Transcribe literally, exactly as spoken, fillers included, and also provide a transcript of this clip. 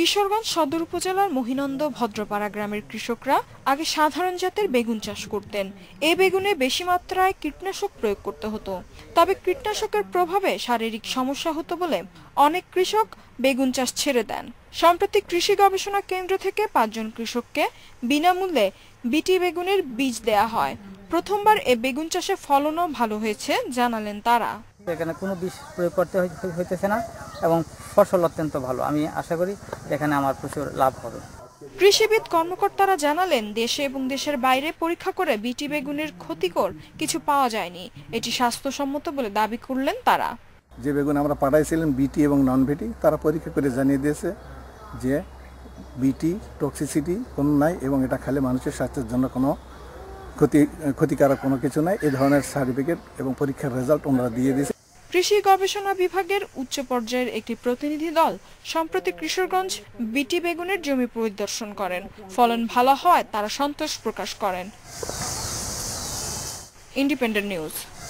কিশোরগঞ্জ সদর উপজেলার মহিনন্দ ভদ্রপাড়া গ্রামের কৃষকরা আগে সাধারণ জাতের বেগুন চাষ করতেন। এই বেগুনে বেশি মাত্রায় কীটনাশক প্রয়োগ করতে হতো। তবে কীটনাশকের প্রভাবে শারীরিক সমস্যা হতো বলে অনেক কৃষক বেগুন চাষ ছেড়ে দেন। সম্প্রতি কৃষি গবেষণা কেন্দ্র থেকে পাঁচজন কৃষককে বিনামূল্যে বিটি বেগুনের বীজ দেয়া হয়। প্রথমবার এ বেগুন চাষে ফলনও ভালো হয়েছে জানালেন তারা। এখানে কোনো বিষ প্রয়োগ করতে হইতেছে না এবং ফসল অত্যন্ত ভালো। আমি আশা করি এখানে আমার প্রচুর লাভ হবে। কৃষিবিদ কর্মকর্তারা জানালেন, দেশে এবং দেশের বাইরে পরীক্ষা করে বিটি বেগুনের ক্ষতিকর কিছু পাওয়া যায়নি। এটি স্বাস্থ্যসম্মত বলে দাবি করলেন তারা। যে বেগুন আমরা পাঠাইছিলাম বিটি এবং নন বিটি, তারা পরীক্ষা করে জানিয়ে দিয়েছে যে বিটি টক্সিসিটি কোনো নাই এবং এটা খেলে মানুষের স্বাস্থ্যের জন্য কোনো ক্ষতি ক্ষতিকারক কোনো কিছু নাই। এই ধরনের সার্টিফিকেট এবং পরীক্ষার রেজাল্ট ওনারা দিয়ে দিয়েছে। কৃষি গবেষণা বিভাগের উচ্চ পর্যায়ের একটি প্রতিনিধি দল সম্প্রতি কিশোরগঞ্জ বিটি বেগুনের জমি পরিদর্শন করেন। ফলন ভালো হয় তারা সন্তোষ প্রকাশ করেন। Independent news.